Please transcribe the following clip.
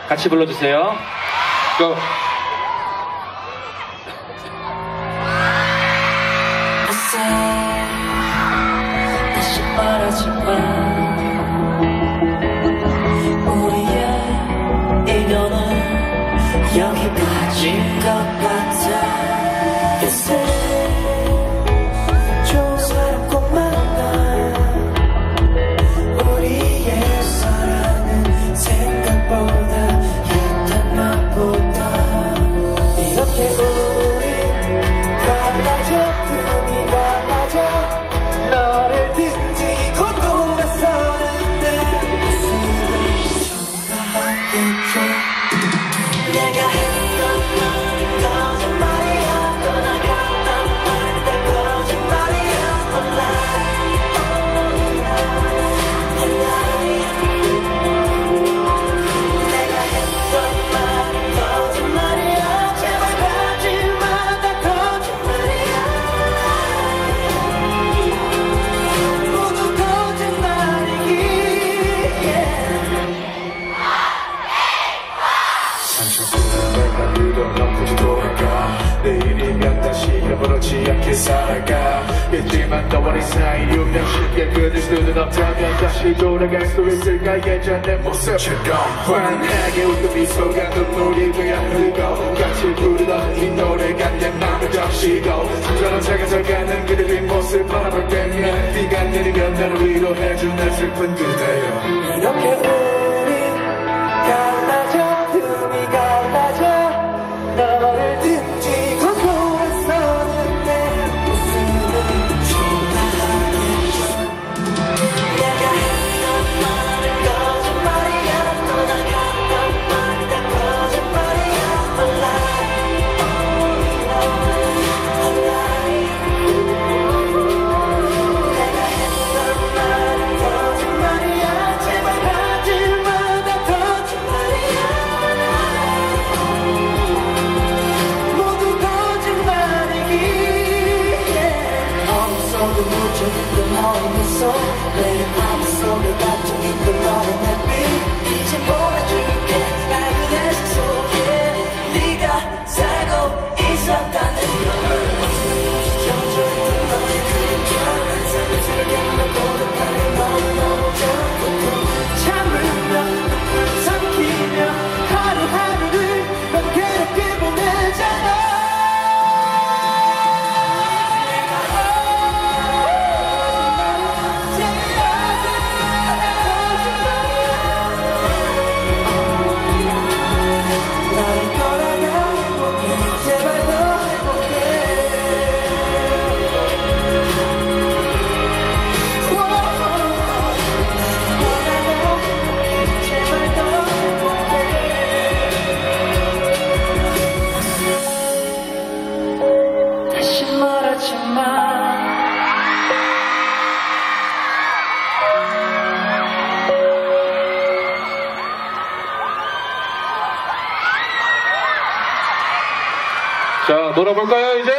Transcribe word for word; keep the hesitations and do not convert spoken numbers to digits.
같이 불러주세요. Go. 다시 말하지 마. 우리의 인연은 여기까지인 것 같아. 좋은 사람 꼭 만나. 우리의 사랑은 생각보다 얕은 맛보다. 이렇게 우리 갈라져 틈이 갈라져. 너를 등지고 돌아서는데 모습을 좋아하겠죠. 내가 했던 말은 거짓말이야. 떠나갔단 말은 다 거짓말이야. Lie, lie. 내가 했던 말은 거짓말이야. 제발 가지마. 다 거짓말이야. 모두 거짓말이기. 상처스러운 내가 넌 돌아가. 내일이면 다시 해보지 않게 살아가. 있지만 너와 네 사이 유명 쉽게 끊을 수는 없다면 다시 돌아갈 수 있을까. 예전의 모습처럼 환하게 웃는 미소가 눈물이 그냥 흐르고 같이 부르던 이 노래가 내 맘을 적시고 저런 작아져가는 그대 뒷모습 바라볼 때면 네가 내리면 나를 위로해준 내 슬픈 그대여. 이렇게 우리 갈라져 틈이 갈라져. 너를 등지고 돌아서는데 모습은 좋아하겠죠. 내가 했던 말은 거짓말이야. 떠나갔던 말이 다 거짓말이야. Lie, lie. 내가 했던 말은 거짓말이야. 제발 하지마. 다 거짓말이야. 모두 거짓말이기. 마음속에 묻혀있던 너의 미소. 내 마음속에 갇혀있던 너의 내빛. 이제 보여줄게 밝은 햇살 속에 네가 살고 있었다는 걸. 젖어있던 너의 그림자. 한상을 들여다보는 고독한 너를 너무 고통 참으며 삼키며 하루하루를 넌 괴롭게 보내잖아. 나를 떠나가 행복해. 제발 더 행복해. 떠나가 행복해. 제발 더 행복해. 다시 말하지 마. 자, 놀아볼까요, 이제?